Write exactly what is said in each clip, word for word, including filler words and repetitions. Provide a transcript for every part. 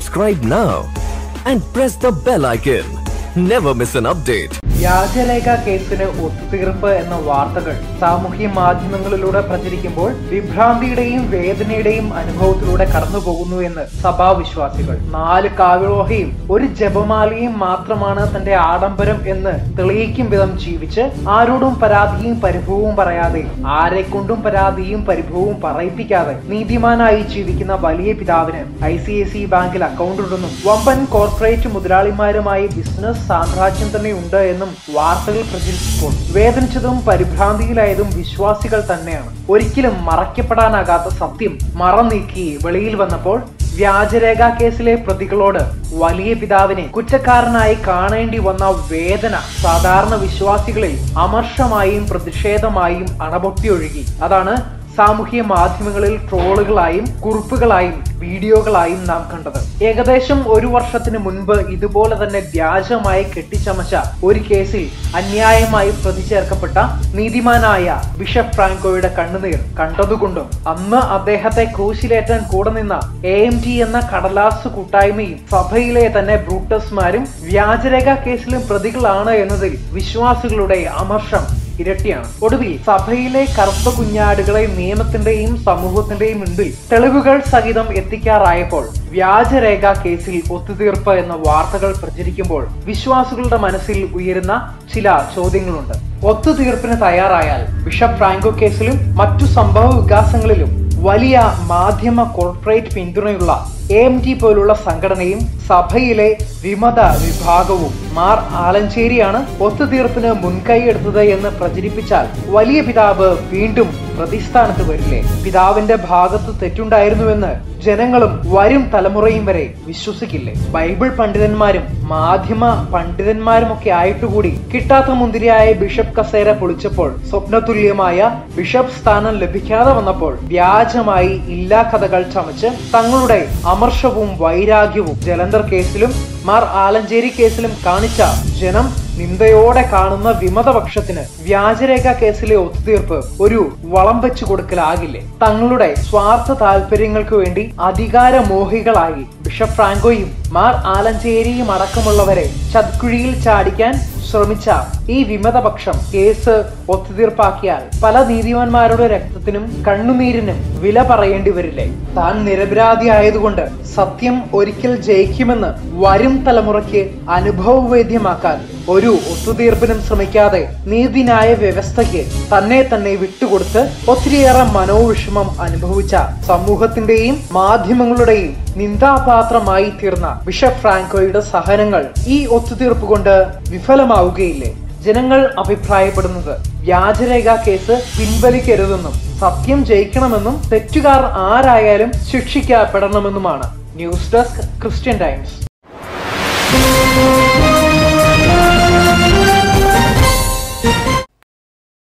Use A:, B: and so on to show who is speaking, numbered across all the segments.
A: Subscribe now and press the bell icon. Never miss an update.
B: വ്യാജരേഖ കേസിന് ഒത്തുതീർപ്പ് എന്ന വാർത്തകൾ സാമൂഹ്യ മാധ്യമങ്ങളിലൂടെ പ്രചരിക്കുമ്പോൾ വിഭ്രാന്തിയുടെയും വേദനയുടെയും അനുഭവത്തിലൂടെ കടന്നുപോകുന്നു എന്ന് സഭാവിശ്വാസികൾ. നാല് കാവിളോഹയും ഒരു ജപമാലയും മാത്രമാണ് തന്റെ ആഡംബരം എന്ന് തെളിയിക്കും വിധം ജീവിച്ച് ആരോടും പരാതിയും പരിഭവവും പറയാതെ, ആരെക്കൊണ്ടും പരാതിയും പരിഭവവും പറയിപ്പിക്കാതെ നീതിമാനായി ജീവിക്കുന്ന വലിയ പിതാവിന് ഐ സി ഐ സി ബാങ്കിൽ അക്കൗണ്ട് ഉണ്ടെന്നും വമ്പൻ കോർപ്പറേറ്റ് മുതലാളിമാരുമായി ബിസിനസ് സാമ്രാജ്യം തന്നെ ഉണ്ട് എന്നും വാർത്തകൾ പ്രചരിച്ചപ്പോൾ വേദനിച്ചതും പരിഭ്രാന്തിയിലായതും വിശ്വാസികൾ തന്നെയാണ്. ഒരിക്കലും മറയ്ക്കപ്പെടാനാകാത്ത സത്യം മറനീക്കി വെളിയിൽ വന്നപ്പോൾ വ്യാജരേഖ കേസിലെ പ്രതികളോട് വലിയ പിതാവിനെ കുറ്റക്കാരനായി കാണേണ്ടി വന്ന വേദന സാധാരണ വിശ്വാസികളിൽ അമർഷമായും പ്രതിഷേധമായും അണപൊട്ടിയൊഴുകി. അതാണ് സാമൂഹ്യ മാധ്യമങ്ങളിൽ ട്രോളുകളായും കുറിപ്പുകളായും വീഡിയോകളായും നാം കണ്ടത്. ഏകദേശം ഒരു വർഷത്തിന് മുൻപ് ഇതുപോലെ തന്നെ വ്യാജമായി കെട്ടിച്ചമച്ച ഒരു കേസിൽ അന്യായമായി പ്രതി ചേർക്കപ്പെട്ട നീതിമാനായ ബിഷപ്പ് ഫ്രാങ്കോയുടെ കണ്ണുനീർ കണ്ടതുകൊണ്ടും അന്ന് അദ്ദേഹത്തെ ക്രൂശിലേറ്റാൻ കൂടെ നിന്ന എ എം ടി എന്ന കടലാസ് കൂട്ടായ്മയും സഭയിലെ തന്നെ ബ്രൂട്ടസ്മാരും വ്യാജരേഖ കേസിലും പ്രതികളാണ് എന്നതിൽ വിശ്വാസികളുടെ അമർഷം ഇരട്ടിയാണ്. ഒടുവിൽ സഭയിലെ കറുത്ത കുഞ്ഞാടുകളെ നിയമത്തിന്റെയും സമൂഹത്തിന്റെയും മുൻപിൽ തെളിവുകൾ സഹിതം എത്തിക്കാറായപ്പോൾ വ്യാജരേഖ കേസിൽ ഒത്തുതീർപ്പ് എന്ന വാർത്തകൾ പ്രചരിക്കുമ്പോൾ വിശ്വാസികളുടെ മനസ്സിൽ ഉയരുന്ന ചില ചോദ്യങ്ങളുണ്ട്. ഒത്തുതീർപ്പിന് തയ്യാറായാൽ ബിഷപ്പ് ഫ്രാങ്കോ കേസിലും മറ്റു സംഭവ വികാസങ്ങളിലും വലിയ മാധ്യമ കോർപ്പറേറ്റ് പിന്തുണയുള്ള എ എം ടി പോലുള്ള സംഘടനയും സഭയിലെ വിമത വിഭാഗവും മാർ ആലഞ്ചേരിയാണ് ഒത്തുതീർപ്പിന് മുൻകൈയെടുത്തത് എന്ന് പ്രചരിപ്പിച്ചാൽ വലിയ പിതാവ് വീണ്ടും പ്രതിസ്ഥാനത്ത് വരില്ലേ? പിതാവിന്റെ ഭാഗത്ത് തെറ്റുണ്ടായിരുന്നുവെന്ന് ജനങ്ങളും വരും തലമുറയും വരെ വിശ്വസിക്കില്ലേ? ബൈബിൾ പണ്ഡിതന്മാരും മാധ്യമ പണ്ഡിതന്മാരും ഒക്കെ ആയിട്ടുകൂടി കിട്ടാത്ത മുന്തിരിയായ ബിഷപ്പ് കസേര പൊളിച്ചപ്പോൾ, സ്വപ്നതുല്യമായ ബിഷപ്പ് സ്ഥാനം ലഭിക്കാതെ വന്നപ്പോൾ വ്യാജമായി ഇല്ലാ കഥകൾ ചമച്ച് തങ്ങളുടെ അമർഷവും വൈരാഗ്യവും ജലന്ധർ കേസിലും മാർ ആലഞ്ചേരി കേസിലും കാണിച്ച ജനം നിന്ദയോടെ കാണുന്ന വിമതപക്ഷത്തിന് വ്യാജരേഖ കേസിലെ ഒത്തുതീർപ്പ് ഒരു വളം വെച്ചു കൊടുക്കലാകില്ലേ? തങ്ങളുടെ സ്വാർത്ഥ താല്പര്യങ്ങൾക്ക് വേണ്ടി അധികാരമോഹികളായി ബിഷപ്പ് ഫ്രാങ്കോയും മാർ ആലഞ്ചേരിയും അടക്കമുള്ളവരെ ചത്കുഴിയിൽ ചാടിക്കാൻ ശ്രമിച്ച ഈ വിമതപക്ഷം കേസ് ഒത്തുതീർപ്പാക്കിയാൽ പല നീതിമാന്മാരുടെ രക്തത്തിനും കണ്ണുനീരിനും വില പറയേണ്ടി വരില്ലേ? താൻ നിരപരാധി ആയതുകൊണ്ട് സത്യം ഒരിക്കൽ ജയിക്കുമെന്ന് വരും തലമുറയ്ക്ക് അനുഭവവേദ്യമാക്കാൻ ഒരു ഒത്തുതീർപ്പിനും ശ്രമിക്കാതെ നീതിന്യായ വ്യവസ്ഥയ്ക്ക് തന്നെ തന്നെ വിട്ടുകൊടുത്ത് ഒത്തിരിയേറെ മനോവിഷമം അനുഭവിച്ച സമൂഹത്തിന്റെയും മാധ്യമങ്ങളുടെയും നിന്ദാപാത്രമായി തീർന്ന ബിഷപ്പ് ഫ്രാങ്കോയുടെ സഹനങ്ങൾ ഈ ഒത്തുതീർപ്പ് കൊണ്ട് വിഫലമാവുകയില്ലേ? ജനങ്ങൾ അഭിപ്രായപ്പെടുന്നത് വ്യാജരേഖ കേസ് പിൻവലിക്കരുതെന്നും സത്യം ജയിക്കണമെന്നും തെറ്റുകാർ ആരായാലും ശിക്ഷിക്കപ്പെടണമെന്നുമാണ്. News desk Christian Times.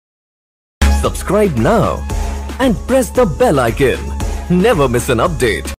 A: Subscribe now and press the bell icon. Never miss an update.